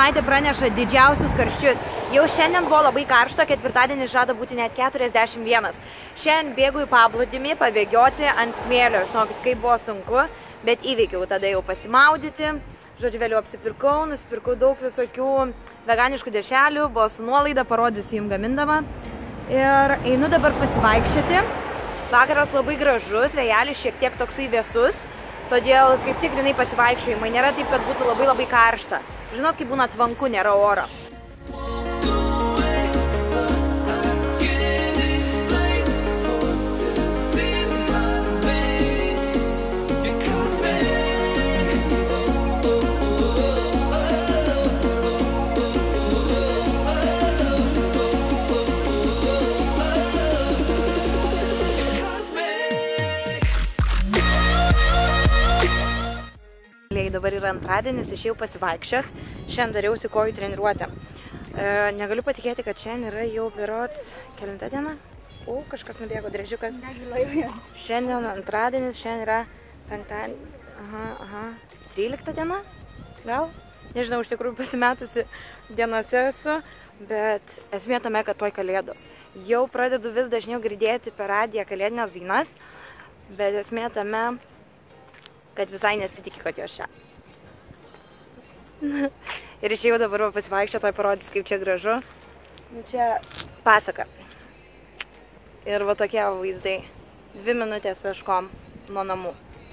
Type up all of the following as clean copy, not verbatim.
savaitę praneša didžiausius karščius. Jau šiandien buvo labai karšta, ketvirtadienį žada būti net 41. Šiandien bėgu į paplūdimį pabėgioti ant smėlio. Žinokit, kaip buvo sunku, bet įveikiau tada jau pasimaudyti. Žodžiu, vėliau apsipirkau, nusipirkau daug visokių veganiškų dešrelių, buvo su nuolaida, parodysiu jums gamindama. Ir einu dabar pasivaikščioti. Vakaras labai gražus, vėjelis šiek tiek toksai vėsus. Todėl kaip tik grinai pasivaikščiojimai, nėra taip, kad būtų labai karšta. Žinot, kaip būna tvanku, nėra oro. Dabar yra antradienis, išėjau pasivaikščiot. Šiandien dariausi kojų treniruotę. Negaliu patikėti, kad šiandien yra jau berods kelinta diena. O, kažkas nubėgo, drežiukas. Šiandien antradienis, šiandien yra penktadienis. 13 diena? Gal? Nežinau, iš tikrųjų pasimetusi dienose esu, bet esmė tame, kad toj kalėdos. Jau pradedu vis dažniau girdėti per radiją kalėdinės dainas, bet esmė tame, kad visai nesitikė, kad jos čia. Ir išėjau dabar pasivaikščioti, toj parodys, kaip čia gražu. Čia pasaka. Ir va tokie vaizdai. 2 minutės peškom nuo namų.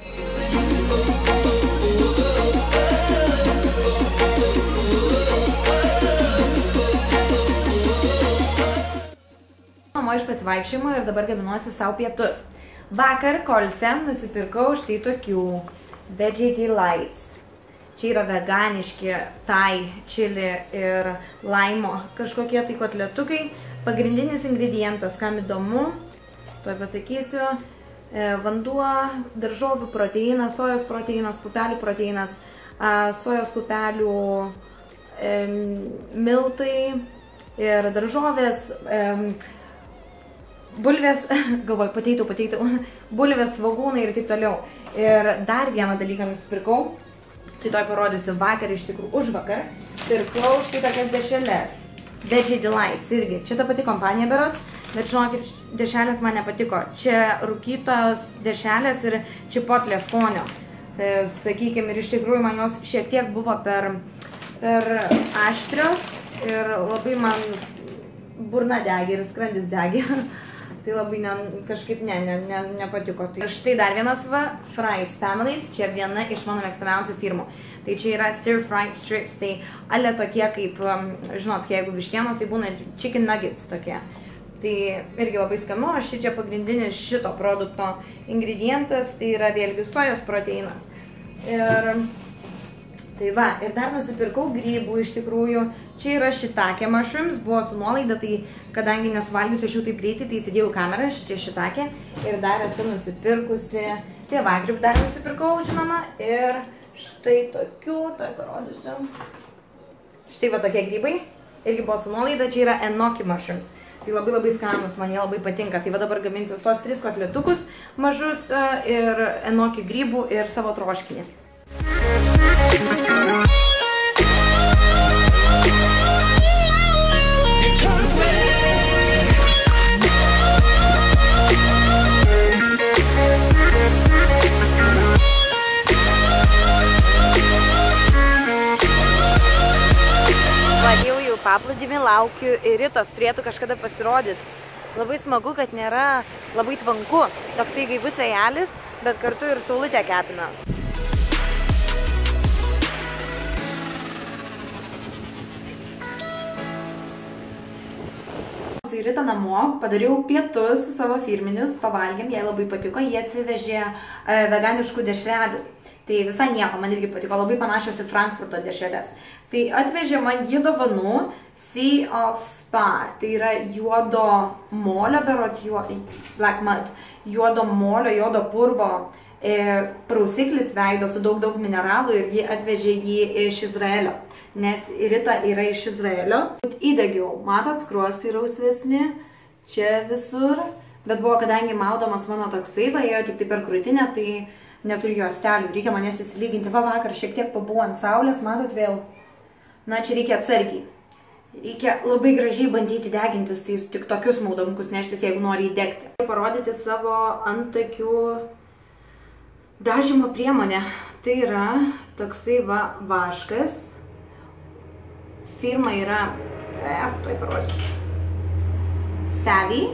Namo iš pasivaikščiojimo ir dabar gaminuosi savo pietus. Vakar Kolse nusipirkau štai tokių Veggie Delights. Čia yra veganiški tai, čili ir laimo kažkokie tai kotletukai. Pagrindinis ingredientas, kam įdomu, tuoj pasakysiu, vanduo, daržovių proteinas, sojos proteinas, pupelių proteinas, sojos pupelių miltai ir daržovės, bulvės, galvoju, pateitų, bulvės, svogūnai ir taip toliau. Ir dar vieną dalyką nusipirkau, tai toj parodysiu vakar, iš tikrųjų, už vakar, pirkau štai tokias dešreles. Veggie Delights irgi. Čia ta pati kompanija berods, bet žinokit, dešrelės man nepatiko. Čia rūkytos dešrelės ir čipotlės skonio. Sakykime, ir iš tikrųjų man jos šiek tiek buvo per aštrios ir labai man burna degė ir skrandis degė. Tai labai kažkaip nepatiko. Tai štai dar vienas Fry's Families, čia viena iš mano mėgstamiausių firmų. Tai čia yra stir fried strips, tai ale tokie kaip, žinot, jeigu vištienos, tai būna chicken nuggets tokie. Tai irgi labai skanu, čia pagrindinis šito produkto ingredientas, tai yra vėlgi sojos proteinas. Tai va, ir dar nusipirkau grybų iš tikrųjų. Čia yra shiitake mushrooms, buvo su nuolaida, tai kadangi nesuvalgysiu aš jau taip greitai, tai įsidėjau kamerą, čia shiitake. Ir dar esu nusipirkusi, pievagrybių dar nusipirkau, žinoma. Ir štai tokių, tai parodysiu. Štai va tokie grybai, irgi buvo su nuolaida, čia yra enoki mushrooms. Tai labai skanus, man jie labai patinka. Tai va dabar gaminsiu tos 3 kotletukus mažus ir enoki grybų ir savo troškinį. Atėjau jau paplūdimį, laukiu ir Ritos turėtų kažkada pasirodyti. Labai smagu, kad nėra labai tvanku. Toksai gaivus vėjelis, bet kartu ir saulutė kepina. Rita namo, padariau pietus savo firminius, pavalgėm, jai labai patiko, jie atsivežė veganiškų dešrelių. Tai visai nieko, man irgi patiko, labai panašios į Frankfurto dešreles. Tai atvežė man jį dovanų Sea of Spa, tai yra juodo molio, berods black mud, juodo molio, juodo purvo prausiklis veido su daug mineralų ir jie atvežė jį iš Izraelio. Nes Rita yra iš Izraelio. Įdegiau, matot, skruostai rausvesni, čia visur, bet buvo, kadangi maudomas mano toksai, va, ėjo tik tai per krūtinę, tai neturiu juostelių, reikia manęs įsilyginti. Va, vakar šiek tiek pabuvo ant saulės, matot vėl, Na, čia reikia atsargiai. Reikia labai gražiai bandyti degintis, tai tik tokius maudomukus neštis, jeigu nori įdegti. Parodyti savo antakių dažymo priemonę. Tai yra toksai vaškas. Firma yra, tuoj parodysiu. Savvy.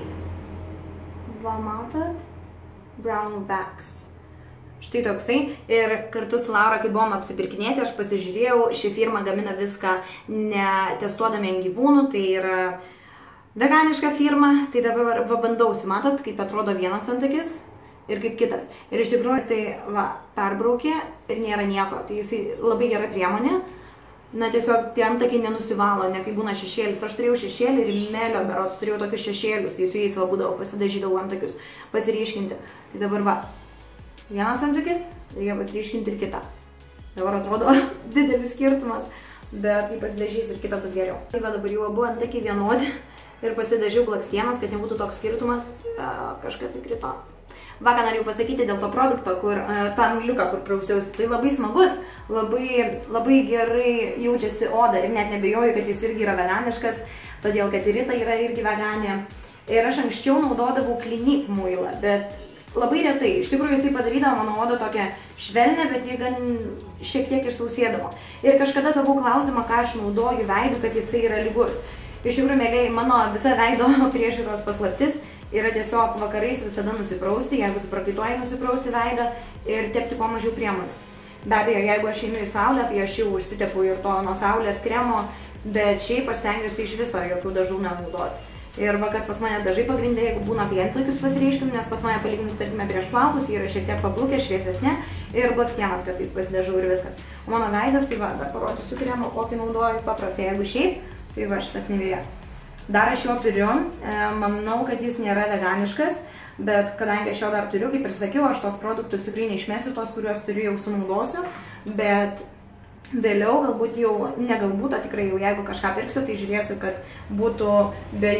Va, matot? Brown Wax. Štai toksai. Ir kartu su Laura, kai buvom apsipirkinėti, aš pasižiūrėjau, ši firma gamina viską netestuodami ant gyvūnų, tai yra veganiška firma, tai dabar bandausi, matot, kaip atrodo vienas antakis ir kaip kitas. Ir iš tikrųjų tai perbraukė ir nėra nieko, tai jisai labai gera priemonė. Na, tiesiog tie antakiai nenusivalo, ne kaip būna šešėlis. Aš turėjau šešėlį ir melio berods, turėjau tokius šešėlius, tai su jais būdavau, pasidažydavau antakius, pasiryškinti. Tai dabar vienas antakis, reikia pasiryškinti ir kitą. Dabar atrodo didelis skirtumas, bet kai pasidažysiu ir kitą bus geriau. Tai dabar jau abu antakiai vienodi ir pasidažiau blakstienas, kad nebūtų toks skirtumas, kažkas įkrito. Va, ką norėjau pasakyti dėl to produkto, tą muiliuką, kur prausiausi, tai labai smagus, labai gerai jaučiasi oda ir net nebejoju, kad jis irgi yra veganiškas, todėl kad ir Rita yra irgi veganė. Ir aš anksčiau naudodavau Clinique muilą, bet labai retai. Iš tikrųjų jisai padarydavo mano odą tokią švelnę, bet jį gan šiek tiek išsausėdavo. Ir kažkada gavau klausimą, ką aš naudoju veidu, kad jisai yra lygus. Iš tikrųjų, mėgiai, mano visa veido priežiūros paslaptis yra tiesiog vakarais visada nusiprausti, jeigu suprakaituoji nusiprausti veidą ir tepti kuo mažiau priemonių. Be abejo, jeigu aš einu į saulę, tai aš jau užsitepu ir to nuo saulės kremo, bet šiaip aš stengiuosi iš viso jokių dažų nenaudoti. Ir va, kas pas mane dažai pagrindė, jeigu būna pienplakius pasireiškim, nes pas mane palyginus, tarkime, prieš plaukus, jie yra šiek tiek pablukę, šviesesnė ir blakstienas kartais pasidažau ir viskas. O mano veidas, tai va, dar parodysiu kremą, kokį naudoju paprastai, jeigu šiaip, tai va, šitas Nivea. Dar aš jo turiu, manau, kad jis nėra veganiškas, bet kadangi aš jo dar turiu, kaip ir sakiau, aš tos produktus tikrai neišmesiu, tos, kuriuos turiu, jau sunaudosiu, bet vėliau, galbūt jau, ne galbūt, o tikrai jau, jeigu kažką pirksiu, tai žiūrėsiu, kad būtų be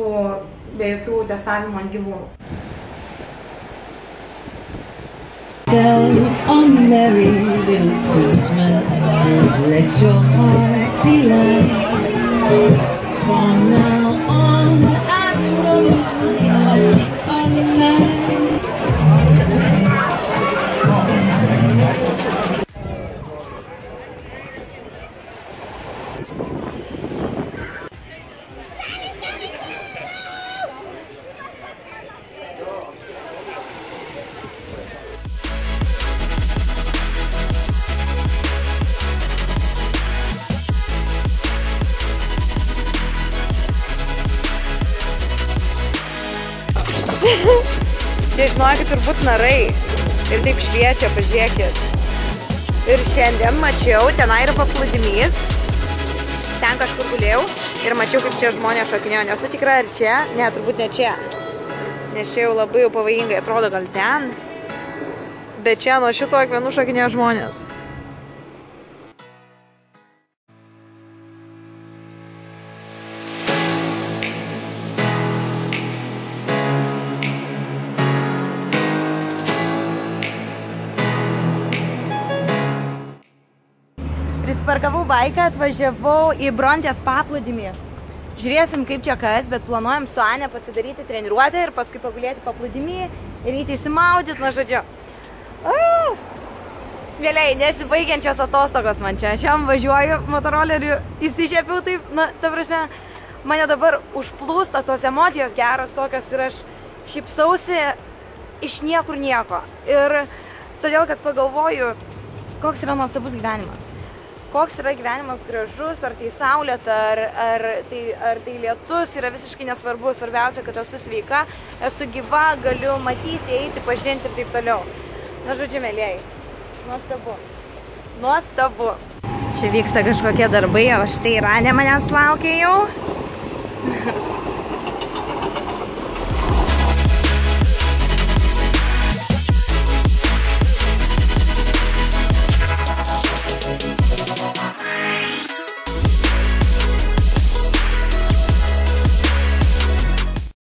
jokių testavimų ant gyvūnų. On merry little Christmas, let your heart be light. From now on, our troubles will be outside. Čia žinokit, turbūt narai ir taip šviečia, pažiūrėkit. Ir šiandien mačiau, tenai yra paplūdimys, ten kažkur gulėjau ir mačiau, kaip čia žmonės šokinėjo. Nesu tikra, ar čia? Ne, turbūt ne čia. Nes čia jau labai jau pavojingai atrodo, gal ten. Bet čia nuo šito akmenų šokinėjo žmonės. Prisparkavau baiką, atvažiavau į Brontės paplūdimį. Žiūrėsim, kaip čia kas, bet planuojam su Ane pasidaryti treniruotę ir paskui pagulėti paplūdimį ir eiti įsimaudyti, na žodžiu. Vėliai, nesibaigiančios atostogos man čia. Aš jam važiuoju motoroleriu, įsišėpiau taip, na, ta prasme, mane dabar užplūsta tos emocijos geros tokios ir aš šypsausi iš niekur nieko. Ir todėl, kad pagalvoju, koks yra nuostabus gyvenimas. Koks yra gyvenimas gražus, ar tai saulėta, ar tai lietus, yra visiškai nesvarbu. Svarbiausia, kad esu sveika, esu gyva, galiu matyti, eiti, pažinti ir taip toliau. Na, žodžiu, mėlėjai, nuostabu. Nuostabu. Čia vyksta kažkokie darbai, o štai Ranė manęs laukia jau.